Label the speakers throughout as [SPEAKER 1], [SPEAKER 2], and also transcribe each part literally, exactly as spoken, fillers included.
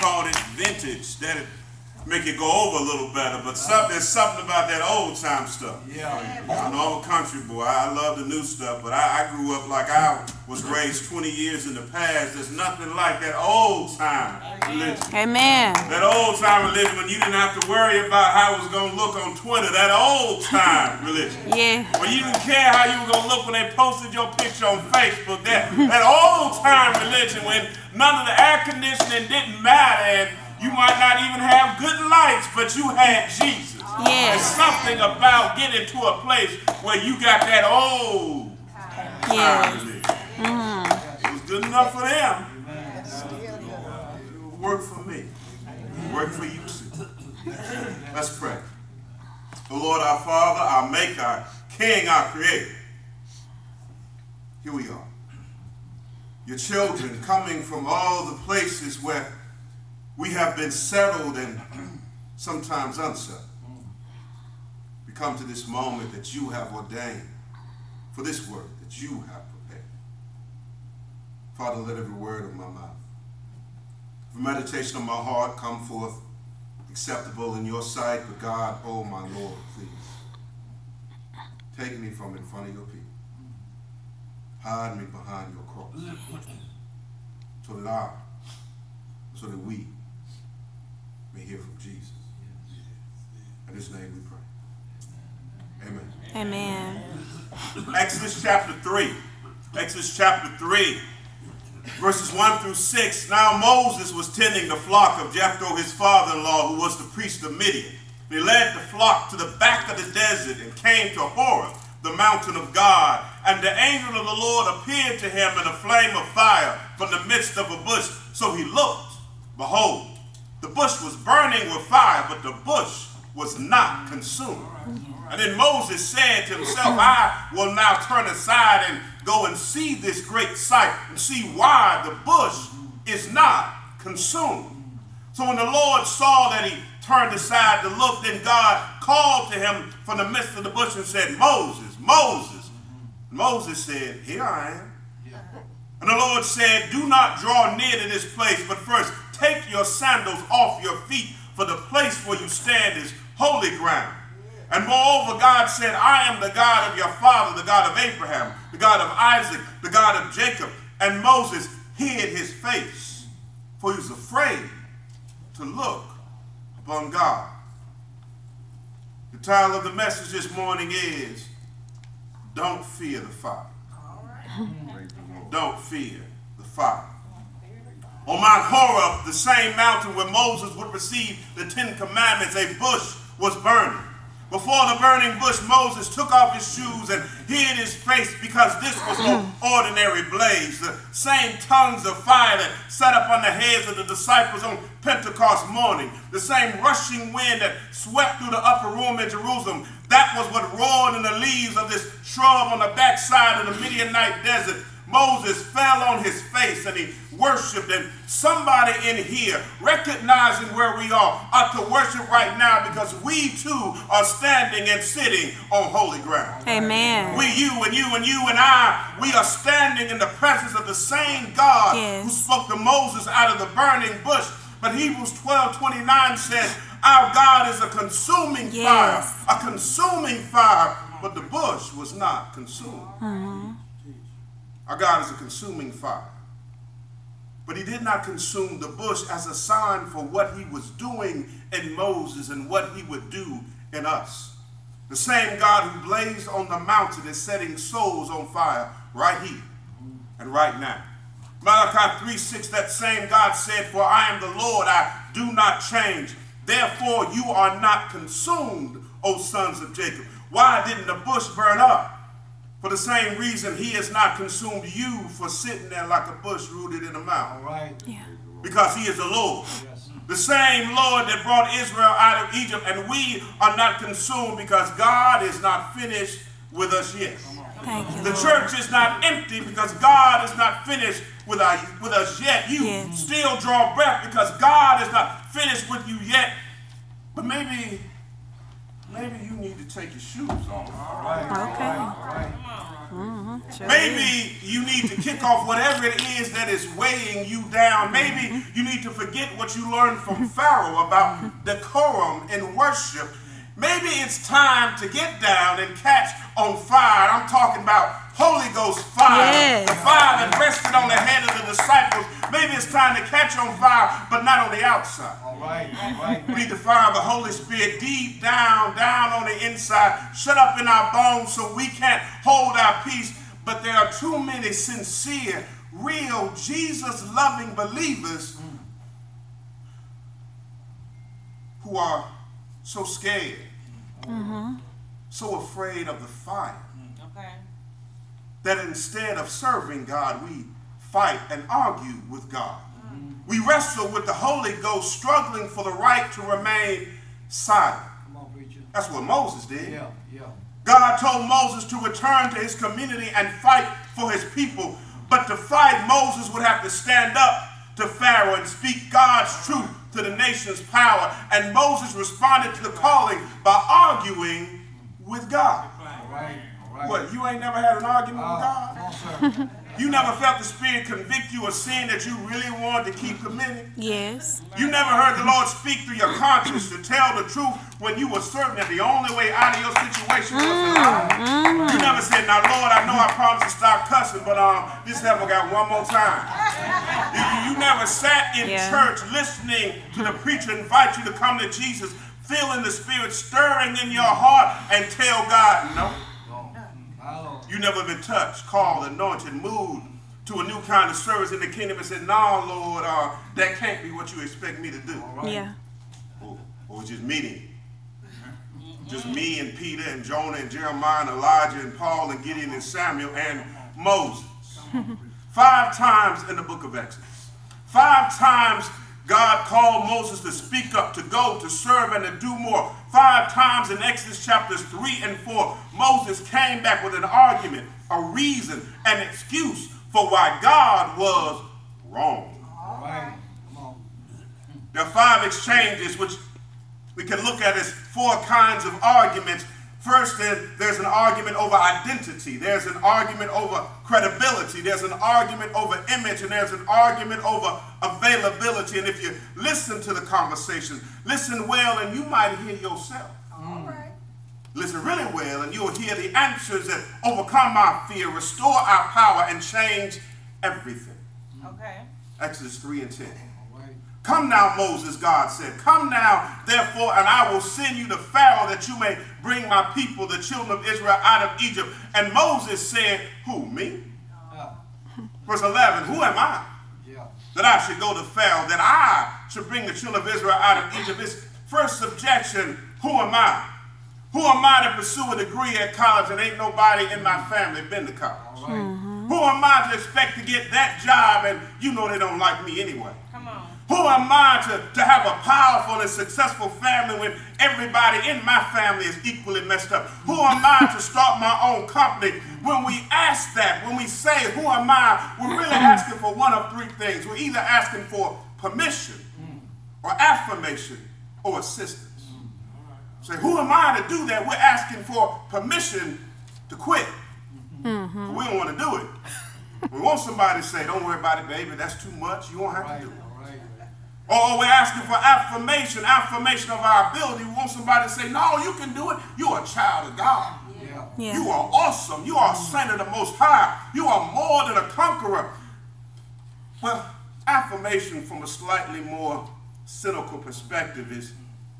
[SPEAKER 1] called it vintage. That it make it go over a little better. But some, there's something about that old time stuff.
[SPEAKER 2] Yeah.
[SPEAKER 1] I know I'm a country boy. I love the new stuff, but I, I grew up like I was raised twenty years in the past. There's nothing like that old time religion.
[SPEAKER 3] Amen.
[SPEAKER 1] That old time religion when you didn't have to worry about how it was going to look on Twitter. That old time religion.
[SPEAKER 3] Yeah.
[SPEAKER 1] When you didn't care how you were going to look when they posted your picture on Facebook. That, that old time religion when none of the air conditioning didn't matter and you might not even have good lights, but you had Jesus.
[SPEAKER 3] Yes.
[SPEAKER 1] There's something about getting to a place where you got that old time religion.
[SPEAKER 3] Mm-hmm.
[SPEAKER 1] It was good enough for them. It would work for me. It would work for you too. Let's pray. The Lord our Father, our Maker, our King, our Creator. Here we are. Your children coming from all the places where we have been settled and sometimes unsettled. We come to this moment that you have ordained for this word that you have prepared. Father, let every word of my mouth, every meditation of my heart come forth acceptable in your sight. But God, oh my Lord, please, take me from in front of your people. Hide me behind your cross so that I, so that we may hear from Jesus. In his name we pray. Amen.
[SPEAKER 3] Amen.
[SPEAKER 1] Exodus chapter three. Exodus chapter three, verses one through six. Now Moses was tending the flock of Jethro, his father-in-law, who was the priest of Midian. He led the flock to the back of the desert and came to Horeb, the mountain of God. And the angel of the Lord appeared to him in a flame of fire from the midst of a bush. So he looked, behold, the bush was burning with fire, but the bush was not consumed. And then Moses said to himself, I will now turn aside and go and see this great sight and see why the bush is not consumed. So when the Lord saw that he turned aside to look, then God called to him from the midst of the bush and said, Moses, Moses. Moses said, here I am. And the Lord said, do not draw near to this place, but first take your sandals off your feet, for the place where you stand is holy ground. And moreover, God said, I am the God of your father, the God of Abraham, the God of Isaac, the God of Jacob. And Moses hid his face, for he was afraid to look upon God. The title of the message this morning is, Don't Fear the Fire. Don't fear the fire. On Mount Horeb, the same mountain where Moses would receive the Ten Commandments, a bush was burning. Before the burning bush, Moses took off his shoes and hid his face because this was no ordinary blaze. The same tongues of fire that sat up on the heads of the disciples on Pentecost morning. The same rushing wind that swept through the upper room in Jerusalem. That was what roared in the leaves of this shrub on the backside of the Midianite desert. Moses fell on his face and he worshiped. And somebody in here, recognizing where we are, ought to worship right now because we too are standing and sitting on holy ground.
[SPEAKER 3] Amen.
[SPEAKER 1] We, you and you and you and I, we are standing in the presence of the same God
[SPEAKER 3] yes.
[SPEAKER 1] who spoke to Moses out of the burning bush. But Hebrews twelve twenty-nine says, our God is a consuming
[SPEAKER 3] yes.
[SPEAKER 1] fire, a consuming fire, but the bush was not consumed.
[SPEAKER 3] Mm-hmm.
[SPEAKER 1] Our God is a consuming fire. But he did not consume the bush as a sign for what he was doing in Moses and what he would do in us. The same God who blazed on the mountain is setting souls on fire right here and right now. Malachi three six, that same God said, for I am the Lord, I do not change. Therefore you are not consumed, O sons of Jacob. Why didn't the bush burn up? For the same reason he has not consumed you for sitting there like a bush rooted in a mountain.
[SPEAKER 2] All right.
[SPEAKER 3] Yeah.
[SPEAKER 1] Because he is the Lord.
[SPEAKER 2] Yes.
[SPEAKER 1] The same Lord that brought Israel out of Egypt, and we are not consumed because God is not finished with us yet.
[SPEAKER 3] Thank you,
[SPEAKER 1] The
[SPEAKER 3] Lord.
[SPEAKER 1] church is not empty because God is not finished with, our, with us yet. You
[SPEAKER 3] Yes.
[SPEAKER 1] still draw breath because God is not finished with you yet. But maybe, maybe you need to take your shoes off.
[SPEAKER 2] All right.
[SPEAKER 3] Okay.
[SPEAKER 2] All right.
[SPEAKER 3] Mm-hmm. Sure
[SPEAKER 1] Maybe you need to kick off whatever it is that is weighing you down. Maybe you need to forget what you learned from Pharaoh about decorum in worship. Maybe it's time to get down and catch on fire. I'm talking about Holy Ghost fire.
[SPEAKER 3] Yes.
[SPEAKER 1] The fire that rested on the head of the disciples. Maybe it's time to catch on fire, but not on the outside.
[SPEAKER 2] All right, all right.
[SPEAKER 1] We need the fire of the Holy Spirit deep down, down on the inside, shut up in our bones so we can't hold our peace. But there are too many sincere, real, Jesus-loving believers who are so scared,
[SPEAKER 3] Mm-hmm.
[SPEAKER 1] so afraid of the fire,
[SPEAKER 4] Okay.
[SPEAKER 1] that instead of serving God, we fight and argue with God. We wrestle with the Holy Ghost, struggling for the right to remain silent.
[SPEAKER 2] Come on, preacher.
[SPEAKER 1] That's what Moses did.
[SPEAKER 2] Yeah, yeah.
[SPEAKER 1] God told Moses to return to his community and fight for his people. But to fight, Moses would have to stand up to Pharaoh and speak God's truth to the nation's power. And Moses responded to the calling by arguing with God.
[SPEAKER 2] All right, all right.
[SPEAKER 1] What, you ain't never had an argument
[SPEAKER 2] Uh,
[SPEAKER 1] with God?
[SPEAKER 2] come on, sir.
[SPEAKER 1] You never felt the Spirit convict you of sin that you really wanted to keep committing?
[SPEAKER 3] Yes.
[SPEAKER 1] You never heard the Lord speak through your conscience to tell the truth when you were certain that the only way out of your situation was to lie? You never said, now Lord, I know I promised to stop cussing, but um, this heifer got one more time. You, you- you never sat in
[SPEAKER 3] Yeah.
[SPEAKER 1] church listening to the preacher invite you to come to Jesus, feeling the Spirit stirring in your heart and tell God, no.
[SPEAKER 2] My Lord.
[SPEAKER 1] You never been touched, called, anointed, moved to a new kind of service in the kingdom and said, no, Lord, uh, that can't be what you expect me to do.
[SPEAKER 2] All right.
[SPEAKER 3] Yeah.
[SPEAKER 1] Or, or just meeting. Just me and Peter and Jonah and Jeremiah and Elijah and Paul and Gideon and Samuel and Moses. Five times in the book of Exodus. Five times God called Moses to speak up, to go, to serve, and to do more. Five times in Exodus chapters three and four, Moses came back with an argument, a reason, an excuse for why God was wrong.
[SPEAKER 2] All right. Come on.
[SPEAKER 1] There are five exchanges which we can look at as four kinds of arguments. First, there- there's an argument over identity. There's an argument over credibility. There's an argument over image. And there's an argument over availability. And if you listen to the conversation, listen well, and you might hear yourself.
[SPEAKER 4] All right.
[SPEAKER 1] Listen really well, and you'll hear the answers that overcome our fear, restore our power, and change everything.
[SPEAKER 4] Okay.
[SPEAKER 1] Exodus three and ten.
[SPEAKER 2] All right.
[SPEAKER 1] Come now, Moses, God said. Come now, therefore, and I will send you to Pharaoh that you may bring my people, the children of Israel, out of Egypt. And Moses said, who, me?
[SPEAKER 2] Yeah.
[SPEAKER 1] Verse eleven, who am I
[SPEAKER 2] Yeah.
[SPEAKER 1] that I should go to Pharaoh, that I should bring the children of Israel out of Egypt? His first objection, who am I? Who am I to pursue a degree at college and ain't nobody in my family been to college?
[SPEAKER 2] All right.
[SPEAKER 1] Who am I to expect to get that job and you know they don't like me anyway?
[SPEAKER 4] Come on.
[SPEAKER 1] Who am I to, to have a powerful and successful family when everybody in my family is equally messed up? Who am I to start my own company? When we ask that, when we say, who am I, we're really asking for one of three things. We're either asking for permission or affirmation or assistance. Say, who am I to do that? We're asking for permission to quit.
[SPEAKER 3] Mm-hmm.
[SPEAKER 1] We don't want to do it. We want somebody to say, don't worry about it, baby. That's too much. You won't have
[SPEAKER 2] All right.
[SPEAKER 1] to do it.
[SPEAKER 2] All right.
[SPEAKER 1] Or we're asking for affirmation, affirmation of our ability. We want somebody to say, no, you can do it. You're a child of God.
[SPEAKER 2] Yeah.
[SPEAKER 3] Yeah.
[SPEAKER 1] You are awesome. You are a son of the Most High. You are more than a conqueror. Well, affirmation from a slightly more cynical perspective is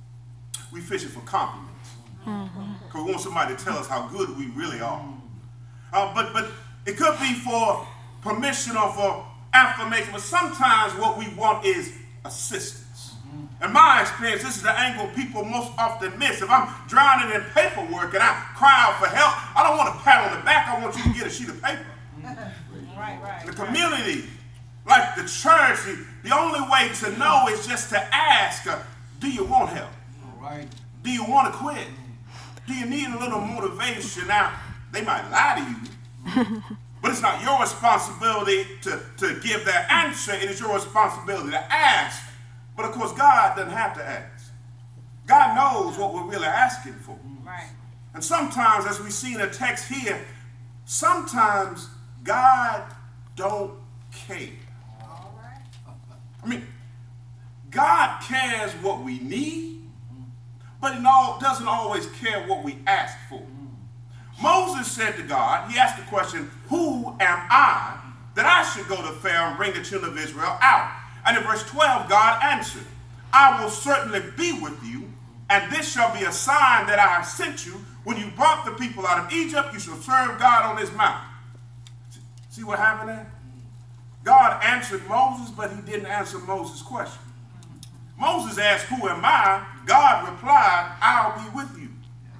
[SPEAKER 1] we fishing for compliments. Because we want somebody to tell us how good we really are. Uh, but, but it could be for permission or for affirmation. But sometimes what we want is assistance. In my experience, this is the angle people most often miss. If I'm drowning in paperwork and I cry out for help, I don't want a pat on the back. I want you to get a sheet of paper.
[SPEAKER 4] Right, right.
[SPEAKER 1] The community, like the church, the, the only way to know is just to ask, uh, do you want help?
[SPEAKER 2] All right.
[SPEAKER 1] Do you want to quit? Do you need a little motivation? Now, they might lie to you, but it's not your responsibility to, to give that answer. It is your responsibility to ask. But of course, God doesn't have to ask. God knows what we're really asking for.
[SPEAKER 4] Right.
[SPEAKER 1] And sometimes, as we see in the text here, sometimes God don't care.
[SPEAKER 4] All right.
[SPEAKER 1] I mean, God cares what we need, but he no- doesn't always care what we ask for. Moses said to God, he asked the question, who am I that I should go to Pharaoh and bring the children of Israel out? And in verse twelve, God answered, I will certainly be with you, and this shall be a sign that I have sent you. When you brought the people out of Egypt, you shall serve God on this mountain. See what happened there? God answered Moses, but he didn't answer Moses' question. Moses asked, who am I? God replied, I'll be with you.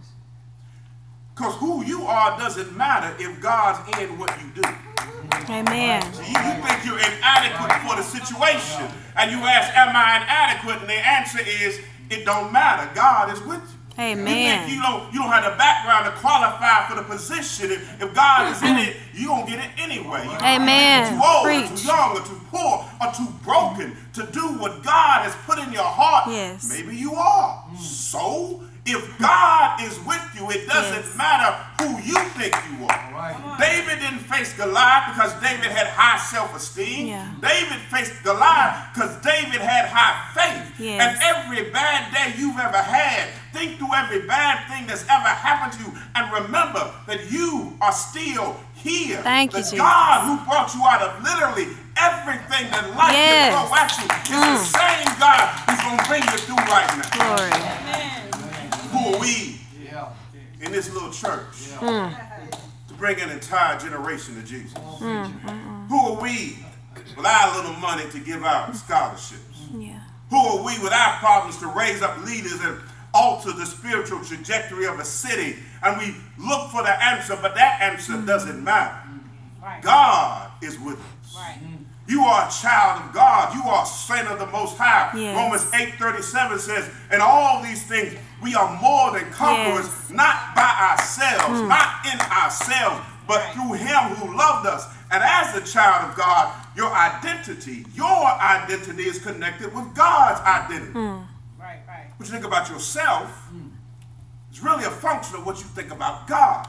[SPEAKER 1] Because who you are doesn't matter if God's in what you do.
[SPEAKER 3] Amen.
[SPEAKER 1] So you, you think you're inadequate for the situation, and you ask, am I inadequate? And the answer is, it don't matter. God is with you.
[SPEAKER 3] Amen.
[SPEAKER 1] You think you don't, you don't have the background to qualify for the position. If, if God is in it, you're going to get it anyway. You
[SPEAKER 3] Amen.
[SPEAKER 1] You're too old, or
[SPEAKER 3] Preach.
[SPEAKER 1] too young, or too poor, or too broken to do what God has put in your heart.
[SPEAKER 3] Yes.
[SPEAKER 1] Maybe you are. So, if God is with you, it doesn't
[SPEAKER 3] Yes.
[SPEAKER 1] matter who you think you are.
[SPEAKER 2] All right.
[SPEAKER 1] David didn't face Goliath because David had high self-esteem.
[SPEAKER 3] Yeah.
[SPEAKER 1] David faced Goliath because David had high faith.
[SPEAKER 3] Yes.
[SPEAKER 1] And every bad day you've ever had, think through every bad thing that's ever happened to you, and remember that you are still here.
[SPEAKER 3] Thank you,
[SPEAKER 1] the
[SPEAKER 3] Jesus.
[SPEAKER 1] God who brought you out of literally everything that life
[SPEAKER 3] Yes.
[SPEAKER 1] can throw at you is the same God who's going to bring you through right now.
[SPEAKER 3] Glory.
[SPEAKER 4] Amen.
[SPEAKER 1] Who are we
[SPEAKER 2] Yeah.
[SPEAKER 1] in this little church
[SPEAKER 2] Yeah.
[SPEAKER 1] to bring an entire generation to Jesus? Who are we with our little money to give out scholarships?
[SPEAKER 3] Yeah.
[SPEAKER 1] Who are we with our problems to raise up leaders and alter the spiritual trajectory of a city? And we look for the answer, but that answer doesn't matter.
[SPEAKER 4] Right.
[SPEAKER 1] God is with us.
[SPEAKER 4] Right.
[SPEAKER 1] You are a child of God. You are a saint of the Most High.
[SPEAKER 3] Yes.
[SPEAKER 1] Romans eight thirty-seven says, in all these things, we are more than conquerors,
[SPEAKER 3] Yes.
[SPEAKER 1] not by ourselves, not in ourselves, but
[SPEAKER 4] Right.
[SPEAKER 1] through him who loved us. And as a child of God, your identity, your identity is connected with God's identity.
[SPEAKER 4] Right. Right.
[SPEAKER 1] What you think about yourself is really a function of what you think about God.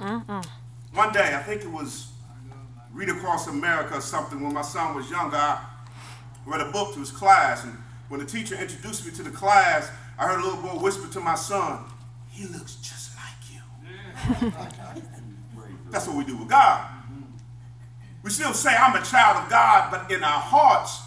[SPEAKER 1] One day, I think it was Read Across America or something, when my son was younger, I read a book to his class, and when the teacher introduced me to the class, I heard a little boy whisper to my son, he looks just like you. That's what we do with God. We still say, I'm a child of God, but in our hearts,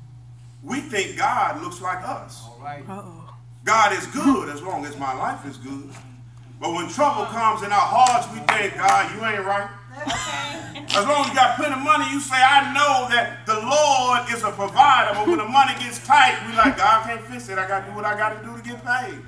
[SPEAKER 1] we think God looks like us.
[SPEAKER 2] All right.
[SPEAKER 3] Uh-oh.
[SPEAKER 1] God is good as long as my life is good. But when trouble comes in our hearts, we think, God, you ain't right.
[SPEAKER 4] Okay.
[SPEAKER 1] As long as you got plenty of money, you say, I know that the Lord is a provider. But when the money gets tight, we like, God can't fix it. I got to do what I got to do to get paid.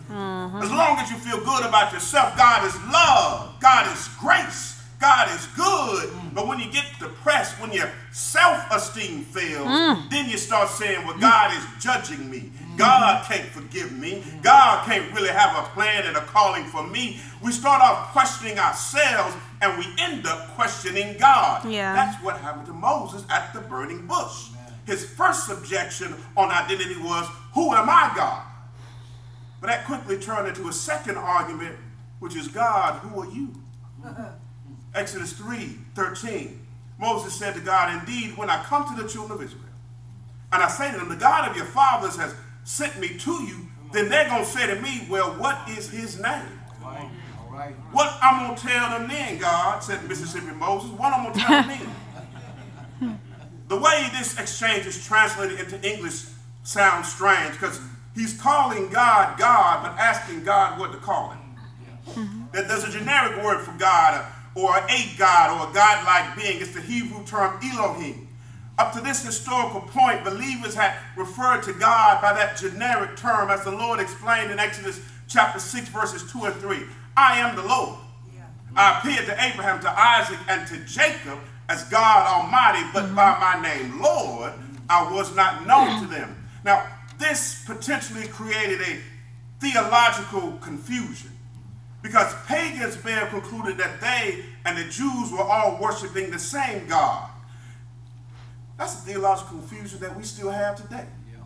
[SPEAKER 1] As long as you feel good about yourself, God is love. God is grace. God is good. But when you get depressed, when your self-esteem fails, then you start saying, well, God is judging me. God can't forgive me. God can't really have a plan and a calling for me. We start off questioning ourselves, and we end up questioning God.
[SPEAKER 3] Yeah.
[SPEAKER 1] That's what happened to Moses at the burning bush. His first objection on identity was, who am I, God? But that quickly turned into a second argument, which is, God, who are you? Exodus three thirteen. Moses said to God, indeed, when I come to the children of Israel, and I say to them, the God of your fathers has sent me to you, then they're going to say to me, well, what is his name?
[SPEAKER 2] All right. All right.
[SPEAKER 1] What I'm going to tell them then, God, said Mississippi Moses, what I'm going to tell them then? The way this exchange is translated into English sounds strange, because he's calling God God, but asking God what to call him. That there's a generic word for God, or a God, or a God-like being. It's the Hebrew term Elohim. Up to this historical point, believers had referred to God by that generic term, as the Lord explained in Exodus chapter six, verses two and three. I am the Lord. I appeared to Abraham, to Isaac, and to Jacob as God Almighty, but by my name, Lord, I was not known to them. Now, this potentially created a theological confusion, because pagans may have concluded that they and the Jews were all worshiping the same God. That's a theological confusion that we still have today.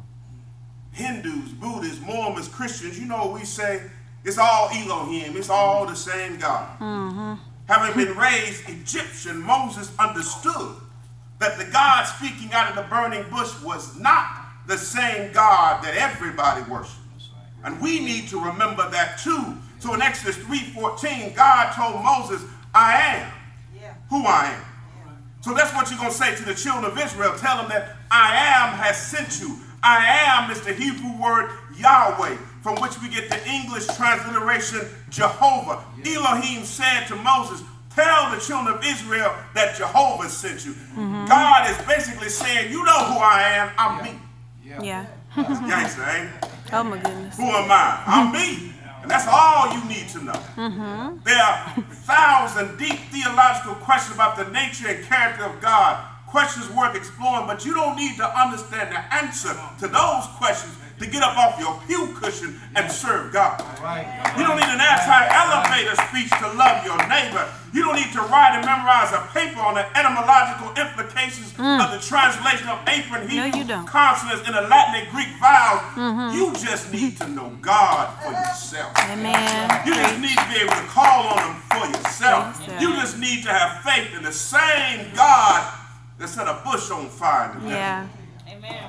[SPEAKER 2] Yeah.
[SPEAKER 1] Hindus, Buddhists, Mormons, Christians, you know what we say? It's all Elohim. It's all the same God. Having been raised Egyptian, Moses understood that the God speaking out of the burning bush was not the same God that everybody worshiped. And we need to remember that too. So in Exodus three fourteen, God told Moses, I am
[SPEAKER 4] Yeah.
[SPEAKER 1] who I am. So that's what you're going to say to the children of Israel. Tell them that I am has sent you. I am is the Hebrew word Yahweh, from which we get the English transliteration Jehovah. Elohim said to Moses, tell the children of Israel that Jehovah sent you. Mm-hmm. God is basically saying, you know who I am, I'm
[SPEAKER 2] Yeah.
[SPEAKER 1] me.
[SPEAKER 2] Yeah.
[SPEAKER 3] Yeah.
[SPEAKER 1] That's gangster, ain't it?
[SPEAKER 3] Oh my goodness.
[SPEAKER 1] Who am I? I'm me. And that's all you need to know.
[SPEAKER 3] Mm-hmm.
[SPEAKER 1] There are a thousand deep theological questions about the nature and character of God. Questions worth exploring, but you don't need to understand the answer to those questions to get up off your pew cushion and serve God.
[SPEAKER 2] Right.
[SPEAKER 1] You don't need an anti-elevator speech to love your neighbor. You don't need to write and memorize a paper on the etymological implications
[SPEAKER 3] Mm.
[SPEAKER 1] of the translation of apron
[SPEAKER 3] No,
[SPEAKER 1] Hebrew
[SPEAKER 3] you don't.
[SPEAKER 1] consonants in a Latin and Greek vowels.
[SPEAKER 3] Mm-hmm.
[SPEAKER 1] You just need to know God for yourself.
[SPEAKER 3] Amen.
[SPEAKER 1] You just need to be able to call on Him for yourself.
[SPEAKER 3] For yourself.
[SPEAKER 1] You just need to have faith in the same God that set a bush on fire in the desert.
[SPEAKER 3] Yeah.
[SPEAKER 4] Amen.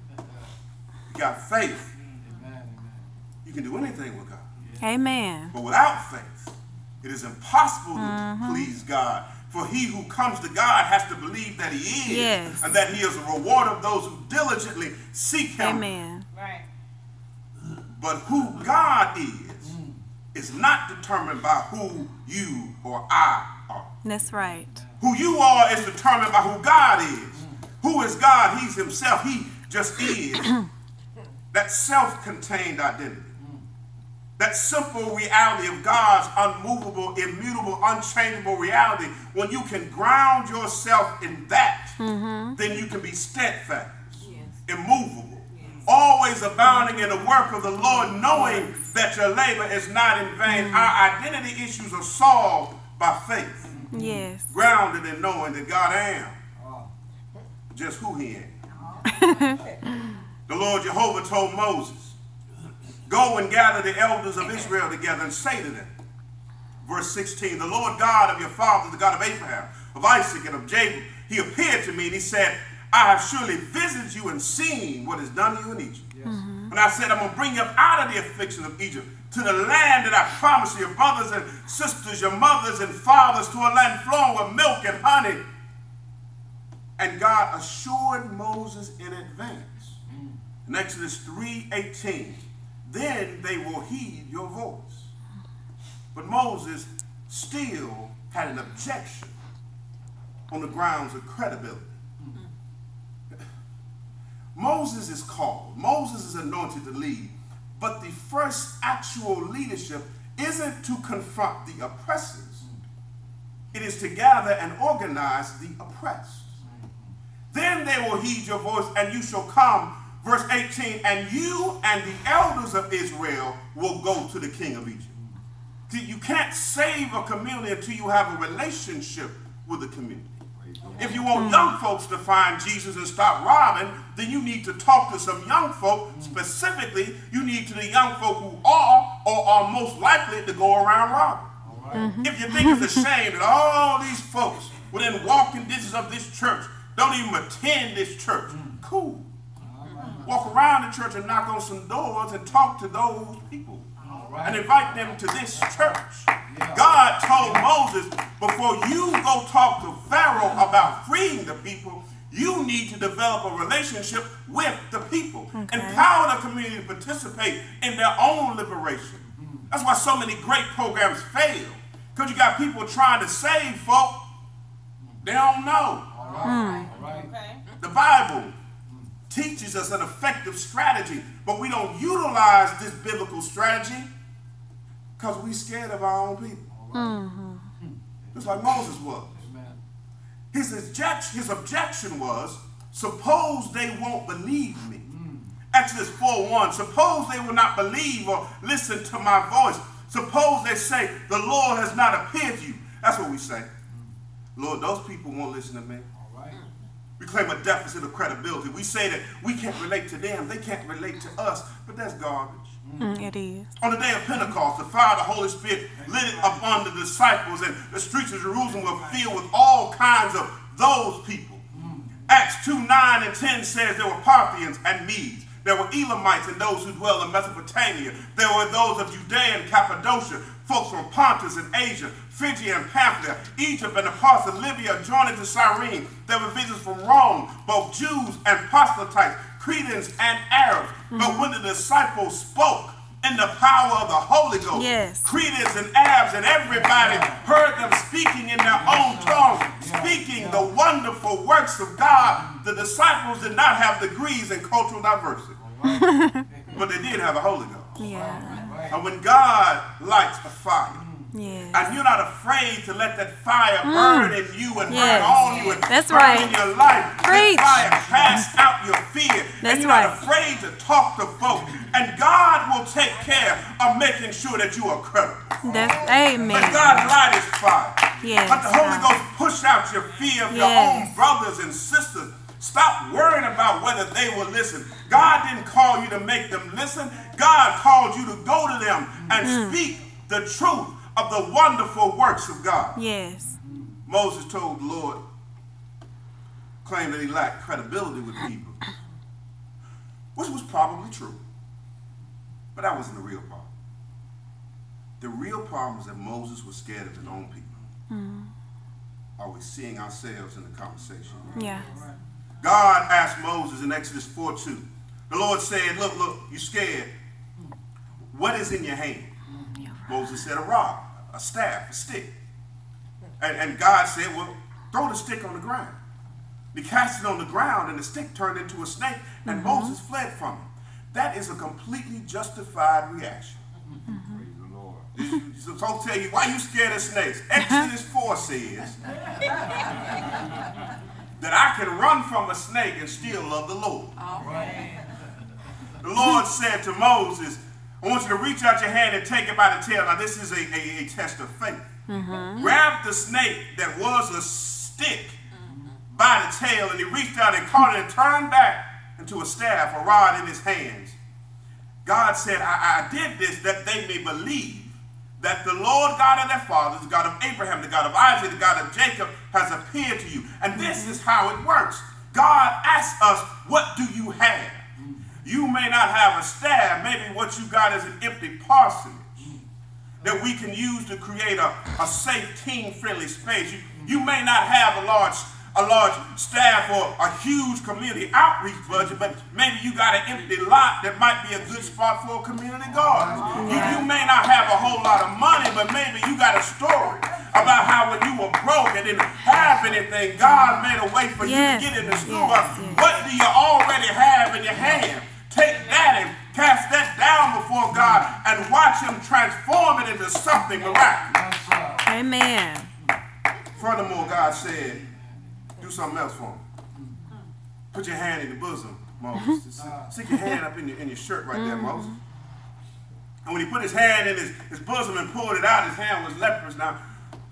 [SPEAKER 1] You got faith,
[SPEAKER 2] Amen.
[SPEAKER 1] you can do anything with God.
[SPEAKER 3] Amen.
[SPEAKER 1] But without faith, it is impossible
[SPEAKER 3] Mm-hmm.
[SPEAKER 1] to please God. For he who comes to God has to believe that he is,
[SPEAKER 3] Yes.
[SPEAKER 1] and that he is a reward of those who diligently seek him.
[SPEAKER 3] Amen.
[SPEAKER 4] Right.
[SPEAKER 1] But who God is, is not determined by who you or I are.
[SPEAKER 3] That's right.
[SPEAKER 1] Who you are is determined by who God is. Who is God? He's himself. He just is. That self-contained identity. That simple reality of God's unmovable, immutable, unchangeable reality. When you can ground yourself in that,
[SPEAKER 3] Mm-hmm.
[SPEAKER 1] then you can be steadfast, immovable, always abounding in the work of the Lord, knowing that your labor is not in vain. Our identity issues are solved by faith,
[SPEAKER 3] Yes.
[SPEAKER 1] grounded in knowing that God am
[SPEAKER 2] Oh.
[SPEAKER 1] just who he is. The Lord Jehovah told Moses, go and gather the elders of Israel together and say to them, verse sixteen, the Lord God of your fathers, the God of Abraham, of Isaac, and of Jacob, he appeared to me and he said, I have surely visited you and seen what is done to you in Egypt.
[SPEAKER 2] Yes.
[SPEAKER 3] Mm-hmm.
[SPEAKER 1] And I said, I'm going to bring you up out of the affliction of Egypt to the land that I promised your brothers and sisters, your mothers and fathers, to a land flowing with milk and honey. And God assured Moses in advance. In Exodus three eighteen, then they will heed your voice. But Moses still had an objection on the grounds of credibility. Moses is called. Moses is anointed to lead. But the first actual leadership isn't to confront the oppressors. It is to gather and organize the oppressed. Then they will heed your voice, and you shall come, verse eighteen, and you and the elders of Israel will go to the king of Egypt. See, you can't save a community until you have a relationship with the community. If you want young folks to find Jesus and stop robbing, then you need to talk to some young folk. Specifically, you need to the young folk who are or are most likely to go around robbing.
[SPEAKER 2] All right.
[SPEAKER 1] If you think it's a shame that all these folks within walking distance of this church don't even attend this church, cool. Walk around the church and knock on some doors and talk to those people
[SPEAKER 2] All
[SPEAKER 1] and
[SPEAKER 2] right.
[SPEAKER 1] invite them to this church. God told Moses, before you go talk to Pharaoh about freeing the people, you need to develop a relationship with the people.
[SPEAKER 3] Okay.
[SPEAKER 1] Empower the community to participate in their own liberation. That's why so many great programs fail. Because you got people trying to save folk. They don't know.
[SPEAKER 2] All right. All right.
[SPEAKER 4] Okay.
[SPEAKER 1] The Bible teaches us an effective strategy, but we don't utilize this biblical strategy because we're scared of our own people.
[SPEAKER 3] Mm-hmm.
[SPEAKER 1] Just like Moses was.
[SPEAKER 2] Amen.
[SPEAKER 1] His, object, his objection was, suppose they won't believe me. Exodus four one, suppose they will not believe or listen to my voice. Suppose they say, the Lord has not appeared to you. That's what we say. Lord, those people won't listen to me.
[SPEAKER 2] All right.
[SPEAKER 1] We claim a deficit of credibility. We say that we can't relate to them, they can't relate to us, but that's garbage.
[SPEAKER 3] Mm, it is.
[SPEAKER 1] On the day of Pentecost, the fire of the Holy Spirit lit upon the disciples, and the streets of Jerusalem were filled with all kinds of those people. Acts two, nine, and ten says there were Parthians and Medes. There were Elamites and those who dwell in Mesopotamia. There were those of Judea and Cappadocia, folks from Pontus and Asia, Phrygia and Pamphylia, Egypt and the parts of Libya joining to Cyrene. There were visitors from Rome, both Jews and proselytes, Cretans and Arabs. Mm-hmm. But when the disciples spoke in the power of the Holy Ghost,
[SPEAKER 3] yes.
[SPEAKER 1] Cretans and Arabs and everybody heard them speaking in their own tongue, speaking the wonderful works of God. The disciples did not have degrees in cultural diversity, but they did have the Holy Ghost.
[SPEAKER 3] Yeah.
[SPEAKER 1] And when God lights a fire,
[SPEAKER 3] yes.
[SPEAKER 1] and you're not afraid to let that fire
[SPEAKER 3] Mm.
[SPEAKER 1] burn in you and
[SPEAKER 3] yes.
[SPEAKER 1] burn on you and
[SPEAKER 3] That's
[SPEAKER 1] burn
[SPEAKER 3] right.
[SPEAKER 1] in your life,
[SPEAKER 3] Preach.
[SPEAKER 1] that fire cast out your fear.
[SPEAKER 3] That's
[SPEAKER 1] and you're
[SPEAKER 3] right.
[SPEAKER 1] not afraid to talk to folk. And God will take care of making sure that you are credible.
[SPEAKER 3] That's amen.
[SPEAKER 1] Let God light his fire.
[SPEAKER 3] Yes,
[SPEAKER 1] Let the Holy
[SPEAKER 3] God.
[SPEAKER 1] Ghost push out your fear of
[SPEAKER 3] Yes.
[SPEAKER 1] your own brothers and sisters. Stop worrying about whether they will listen. God didn't call you to make them listen. God called you to go to them and
[SPEAKER 3] Mm.
[SPEAKER 1] speak the truth of the wonderful works of God.
[SPEAKER 3] Yes.
[SPEAKER 1] Moses told the Lord, claimed that he lacked credibility with people, which was probably true. But that wasn't the real problem. The real problem was that Moses was scared of his own people.
[SPEAKER 3] Mm.
[SPEAKER 1] Are we seeing ourselves in the conversation?
[SPEAKER 3] Yes.
[SPEAKER 1] God asked Moses in Exodus four two. The Lord said, look, look, you're scared. What is in your hand? Moses said, a rod, a staff, a stick. And, and God said, well, throw the stick on the ground. He cast it on the ground, and the stick turned into a snake, and mm-hmm. Moses fled from it. That is a completely justified reaction.
[SPEAKER 3] Mm-hmm.
[SPEAKER 2] Praise the Lord.
[SPEAKER 1] So I'll tell you, why you scared of snakes? Exodus four says that I can run from a snake and still love the Lord.
[SPEAKER 4] All right.
[SPEAKER 1] The Lord said to Moses, I want you to reach out your hand and take it by the tail. Now this is a, a, a test of faith. Mm-hmm. Grab the snake that was a stick mm-hmm. by the tail, and he reached out and caught it and turned back into a staff, a rod in his hands. God said, I, I did this that they may believe that the Lord God of their fathers, the God of Abraham, the God of Isaac, the God of Jacob, has appeared to you. And this is how it works. God asks us, what do you have? You may not have a staff. Maybe what you got is an empty parsonage that we can use to create a, a safe, team-friendly space. You, you may not have a large a large staff or a huge community outreach budget, but maybe you got an empty lot that might be a good spot for a community garden. You, you may not have a whole lot of money, but maybe you got a story about how when you were broke and didn't have anything, God made a way for
[SPEAKER 3] yes.
[SPEAKER 1] you to get into school.
[SPEAKER 3] Yes. Yes.
[SPEAKER 1] What do you already have in your hand? Take that and cast that down before God and watch him transform it into something miraculous.
[SPEAKER 3] Amen.
[SPEAKER 1] Furthermore, God said, do something else for me. Put your hand in the bosom, Moses. Stick your hand up in your, in your shirt right there, Moses. And when he put his hand in his, his bosom and pulled it out, his hand was leprous. Now,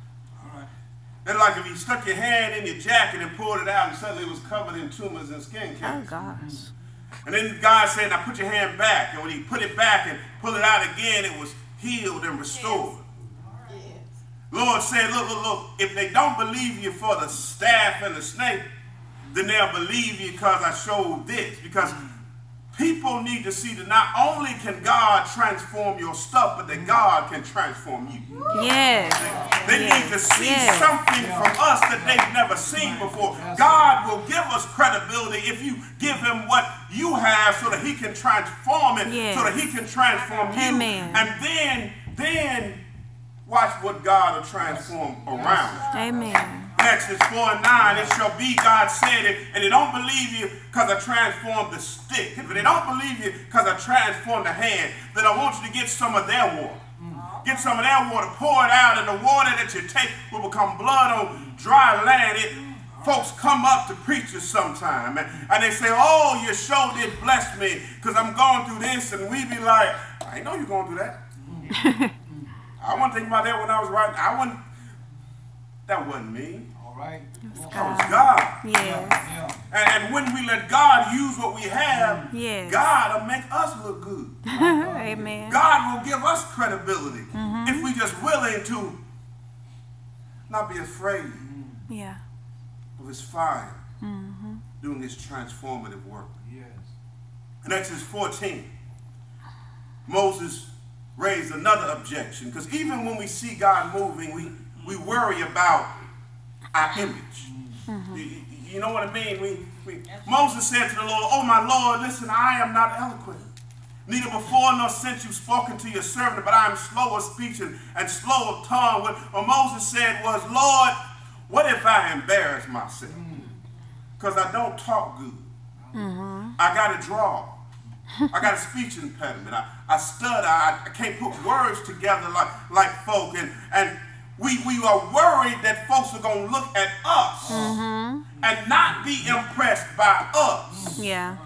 [SPEAKER 1] that's like if you stuck your hand in your jacket and pulled it out and suddenly it was covered in tumors and skin
[SPEAKER 3] Oh,
[SPEAKER 1] cancers.
[SPEAKER 3] gosh.
[SPEAKER 1] And then God said, now put your hand back. And when he put it back and pulled it out again, it was healed and restored. Lord said, look, look, look, if they don't believe you for the staff and the snake, then they'll believe you because I showed this. Because people need to see that not only can God transform your stuff, but that God can transform you.
[SPEAKER 3] Yes.
[SPEAKER 1] They, they
[SPEAKER 3] yes.
[SPEAKER 1] need to see
[SPEAKER 3] yes.
[SPEAKER 1] something from us that they've never seen before. God will give us credibility if you give him what you have so that he can transform it,
[SPEAKER 3] yes.
[SPEAKER 1] so that he can transform you.
[SPEAKER 3] Amen.
[SPEAKER 1] And then, then, watch what God will transform around.
[SPEAKER 3] Amen.
[SPEAKER 1] Exodus four and nine, it shall be, God said it, and they don't believe you because I transformed the stick. If they don't believe you because I transformed the hand, then I want you to get some of their water. Get some of their water, pour it out, and the water that you take will become blood on dry land. It, folks come up to preachers sometime, and, and they say, oh, you sure did bless me because I'm going through this, and we be like, I didn't know you were going through that. I wasn't thinking about that when I was writing. I wasn't, that wasn't me.
[SPEAKER 2] All right.
[SPEAKER 1] That was God.
[SPEAKER 3] Yes.
[SPEAKER 2] Yeah.
[SPEAKER 1] And, and when we let God use what we have,
[SPEAKER 3] Yes.
[SPEAKER 1] God will make us look good.
[SPEAKER 3] Amen.
[SPEAKER 1] God will give us credibility if we just willing to not be afraid
[SPEAKER 3] Yeah.
[SPEAKER 1] of his fire doing his transformative work.
[SPEAKER 2] Yes.
[SPEAKER 1] In Exodus fourteen, Moses raised another objection, because even when we see God moving, we, we worry about our image. You, you know what I mean? We, we, Moses said to the Lord, "Oh my Lord, listen, I am not eloquent. Neither before nor since you've spoken to your servant, but I am slow of speech and, and slow of tongue." What, what Moses said was, "Lord, what if I embarrass myself? Because I don't talk good.
[SPEAKER 3] Mm-hmm.
[SPEAKER 1] I got to draw. I got a speech impediment. I, I stutter. I, I can't put words together like, like folk." And, and we, we are worried that folks are going to look at us
[SPEAKER 3] Mm-hmm.
[SPEAKER 1] and not be impressed by us.
[SPEAKER 3] Yeah.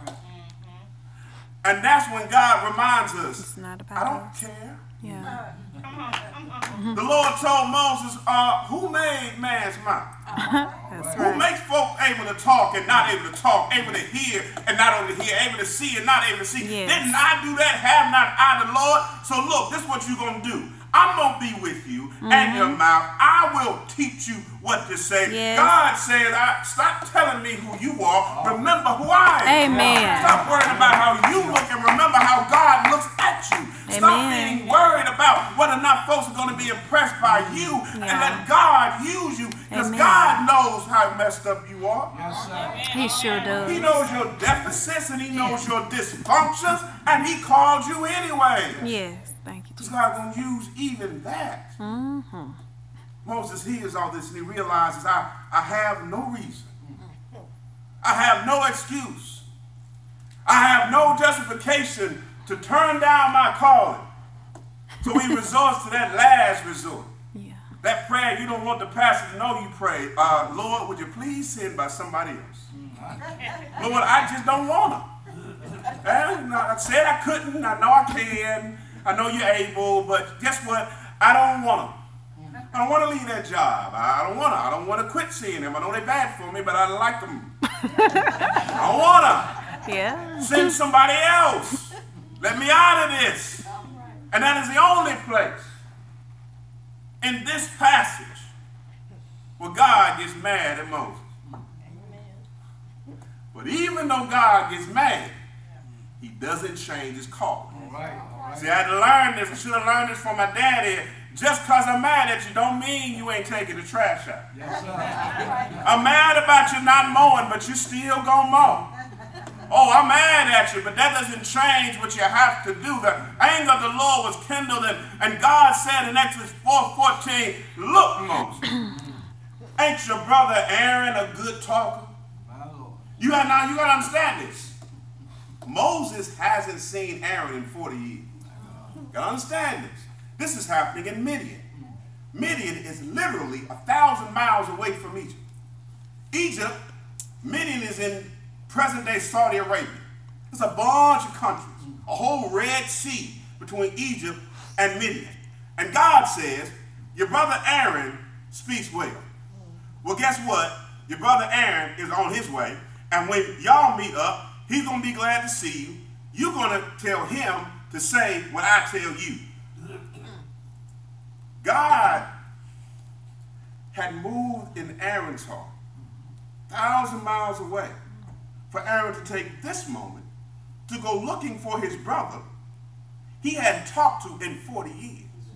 [SPEAKER 1] And that's when God reminds us,
[SPEAKER 3] It's not about
[SPEAKER 1] I don't
[SPEAKER 3] us.
[SPEAKER 1] care.
[SPEAKER 3] Yeah.
[SPEAKER 1] The Lord told Moses, uh, who made man's mouth?
[SPEAKER 3] That's
[SPEAKER 1] Who
[SPEAKER 3] right.
[SPEAKER 1] makes folk able to talk and not able to talk, able to hear and not able to hear, able to see and not able to see?
[SPEAKER 3] Yes.
[SPEAKER 1] Didn't I do that? Have not I the Lord? So look, this is what you're going to do. I'm going to be with you and your mouth. I will teach you what to say.
[SPEAKER 3] Yes.
[SPEAKER 1] God says, I, stop telling me who you are. Remember who I am.
[SPEAKER 3] Amen.
[SPEAKER 1] Stop worrying about how you look and remember how God looks at you. Stop
[SPEAKER 3] Amen.
[SPEAKER 1] being worried about whether or not folks are going to be impressed by you and
[SPEAKER 3] Yeah.
[SPEAKER 1] let God use you, because
[SPEAKER 3] Amen.
[SPEAKER 1] God knows how messed up you are.
[SPEAKER 2] Yes, sir.
[SPEAKER 3] He sure does.
[SPEAKER 1] He knows your deficits and he knows your dysfunctions, and he called you anyway.
[SPEAKER 3] Yes. Thank you,
[SPEAKER 1] Because
[SPEAKER 3] Jesus.
[SPEAKER 1] God going to use even that.
[SPEAKER 3] Mm-hmm.
[SPEAKER 1] Moses hears all this and he realizes, I, I have no reason. I have no excuse. I have no justification to turn down my calling. So he resorts to that last resort.
[SPEAKER 3] Yeah.
[SPEAKER 1] That prayer you don't want the pastor to know you pray. Uh, Lord, would you please send by somebody else? Lord, I just don't want to. I said I couldn't. I know I can. I know you're able, but guess what? I don't want to. I don't want to leave that job. I don't want to. I don't want to quit seeing them. I know they're bad for me, but I like them. I don't want to.
[SPEAKER 3] Yeah.
[SPEAKER 1] Send somebody else. Let me out of this. And that is the only place in this passage where God gets mad at Moses. But even though God gets mad, he doesn't change his calling.
[SPEAKER 2] All right. All right.
[SPEAKER 1] See, I had to learn this. I should have learned this from my daddy. Just because I'm mad at you don't mean you ain't taking the trash out.
[SPEAKER 2] Yes, sir.
[SPEAKER 1] I'm mad about you not mowing, but you still gonna mow. Oh, I'm mad at you, but that doesn't change what you have to do. The anger of the Lord was kindled, and, and God said in Exodus four fourteen, look, Moses, ain't your brother Aaron a good talker?
[SPEAKER 2] My Lord.
[SPEAKER 1] You got now you gotta understand this. Moses hasn't seen Aaron in forty years. You gotta understand this. This is happening in Midian. Midian is literally a thousand miles away from Egypt. Egypt, Midian is in present-day Saudi Arabia. It's a bunch of countries, a whole Red Sea between Egypt and Midian. And God says, your brother Aaron speaks well. Well, guess what? Your brother Aaron is on his way, and when y'all meet up, he's going to be glad to see you. You're going to tell him to say what I tell you. God had moved in Aaron's heart, thousand miles away, for Aaron to take this moment to go looking for his brother he hadn't talked to in forty years.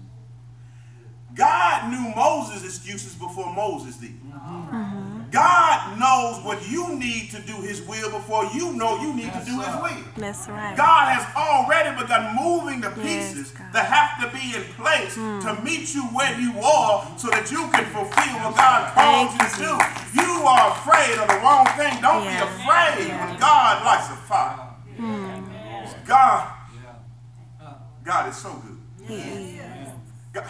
[SPEAKER 1] God knew Moses' excuses before Moses did. Mm-hmm. God knows what you need to do his will before you know you need
[SPEAKER 2] Yes,
[SPEAKER 1] to do his
[SPEAKER 2] sir.
[SPEAKER 1] will.
[SPEAKER 3] That's right.
[SPEAKER 1] God has already begun moving the
[SPEAKER 3] Yes,
[SPEAKER 1] pieces
[SPEAKER 3] God.
[SPEAKER 1] that have to be in place to meet you where you are so that you can fulfill what God called you
[SPEAKER 3] Thank
[SPEAKER 1] to
[SPEAKER 3] you,
[SPEAKER 1] do. You are afraid of the wrong thing. Don't
[SPEAKER 3] Yeah.
[SPEAKER 1] be afraid
[SPEAKER 3] Yeah.
[SPEAKER 1] when God lights a fire. God, God is so good.
[SPEAKER 3] He is.
[SPEAKER 1] God,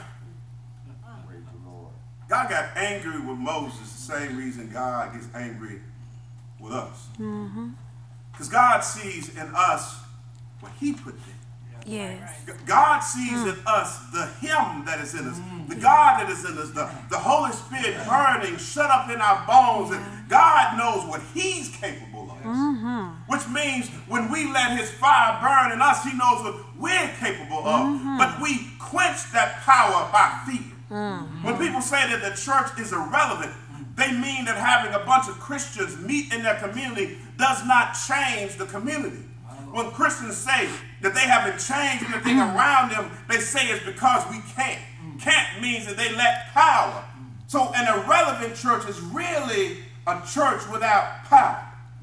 [SPEAKER 1] God got angry with Moses the same reason God gets angry with us. Because God sees in us what he put there.
[SPEAKER 3] Yes.
[SPEAKER 1] G- God sees in us the Him that is in us, the God that is in us, the, the Holy Spirit burning, shut up in our bones, and God knows what He's capable of.
[SPEAKER 3] Mm-hmm.
[SPEAKER 1] Which means when we let His fire burn in us, He knows what we're capable of.
[SPEAKER 3] Mm-hmm.
[SPEAKER 1] But we quench that power by fear.
[SPEAKER 3] Mm-hmm.
[SPEAKER 1] When people say that the church is irrelevant, they mean that having a bunch of Christians meet in their community does not change the community. When Christians say that they haven't changed anything around them, they say it's because we can't. Can't means that they lack power. So an irrelevant church is really a church without power.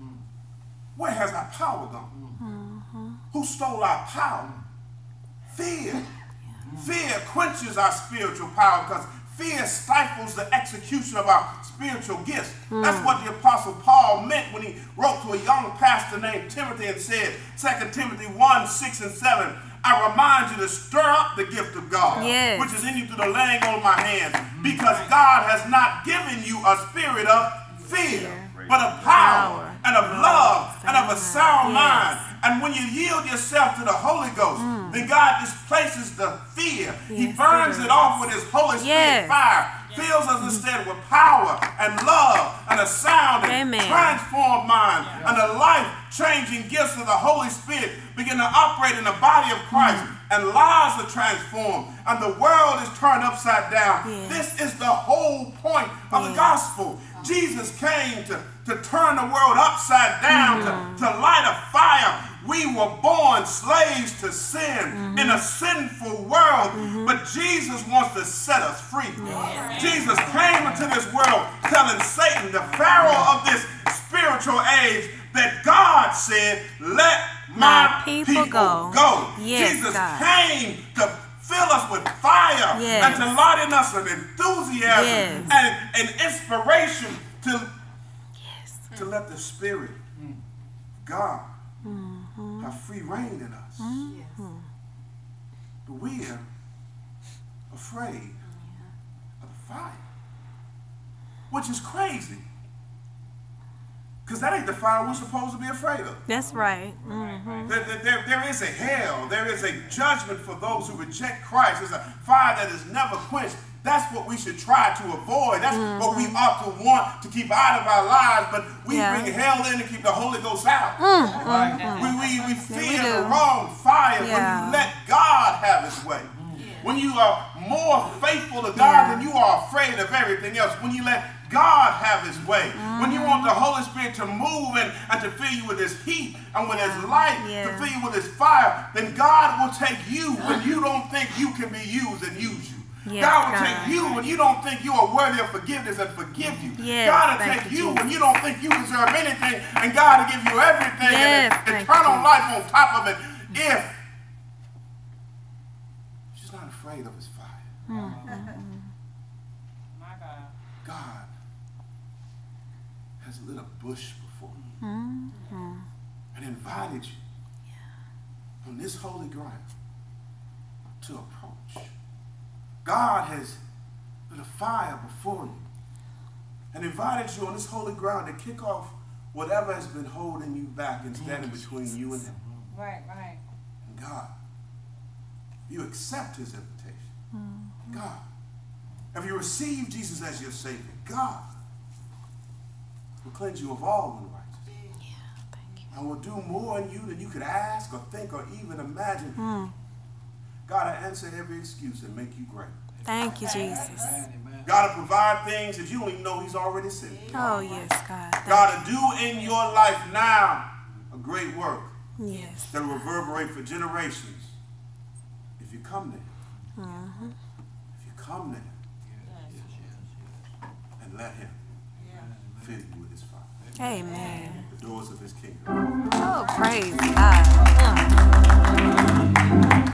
[SPEAKER 1] Where has our power gone? Mm-hmm. Who stole our power? Fear. Fear quenches our spiritual power because fear stifles the execution of our spiritual gifts. Mm. That's what the Apostle Paul meant when he wrote to a young pastor named Timothy and said, Second Timothy one, six and seven, I remind you to stir up the gift of God,
[SPEAKER 3] yes.
[SPEAKER 1] which is in you through the laying on of my hands, because God has not given you a spirit of fear, fear. but of power, power and of love and of a sound yes. mind. And when you yield yourself to the Holy Ghost, mm. then God displaces the fear. Yes, he burns it off with His Holy Spirit yes. fire, fills us instead with power and love and a sound and Amen. transformed mind yeah. and the life-changing gifts of the Holy Spirit begin to operate in the body of Christ, mm. and lives are transformed and the world is turned upside down. Yes. This is the whole point of yes. the gospel. Jesus came to, to turn the world upside down, mm-hmm. to, to light a fire. We were born slaves to sin mm-hmm. in a sinful world, mm-hmm. but Jesus wants to set us free. Yes. Jesus came into this world telling Satan, the Pharaoh of this spiritual age, that God said, let my, my people, people go. go.
[SPEAKER 3] Yes,
[SPEAKER 1] Jesus
[SPEAKER 3] God.
[SPEAKER 1] came to fill us with fire yes. and to light in us an enthusiasm yes. and an inspiration to, yes. to let the Spirit of God mm-hmm. have free reign in us. Mm-hmm. But we are afraid yeah. of the fire, which is crazy. Because that ain't the fire we're supposed to be afraid of.
[SPEAKER 3] That's right. Mm-hmm.
[SPEAKER 1] There, there, there is a hell. There is a judgment for those who reject Christ. There's a fire that is never quenched. That's what we should try to avoid. That's mm-hmm. what we ought to want to keep out of our lives. But we yeah. bring hell in to keep the Holy Ghost out. Mm-hmm. Right? We, we, we fear yeah, we the wrong fire yeah. when you let God have His way. When you are more faithful to God yeah. than you are afraid of everything else. When you let God have His way. Mm. When you want the Holy Spirit to move and, and to fill you with His heat and with His light, yeah. to fill you with His fire, then God will take you when you don't think you can be used and use you. Yes, God will God. take you when you don't think you are worthy of forgiveness and forgive you. Yes, God will take you, you when you don't think you deserve anything, and God will give you everything yes, and eternal you. life on top of it if she's not afraid of His fire. Mm-hmm. My God. God has lit a bush before you mm-hmm. and invited you yeah. on this holy ground to approach. God has lit a fire before you and invited you on this holy ground to kick off whatever has been holding you back and standing between you and Him.
[SPEAKER 4] Right, right.
[SPEAKER 1] And God, you accept His invitation. Mm-hmm. God, have you received Jesus as your Savior? God will cleanse you of all unrighteousness. Yeah, thank you. And will do more in you than you could ask or think or even imagine. Mm. God will answer every excuse and make you great.
[SPEAKER 3] Thank you, Jesus.
[SPEAKER 1] God will provide things that you don't even know He's already sent.
[SPEAKER 3] Oh, yes, God. Thank
[SPEAKER 1] God will do in your life now a great work.
[SPEAKER 3] Yes.
[SPEAKER 1] That will reverberate for generations if you come there. Mm-hmm. If you come there and let Him fill you with His fire.
[SPEAKER 3] Amen.
[SPEAKER 1] The doors of His kingdom.
[SPEAKER 3] Oh, praise God. Mm.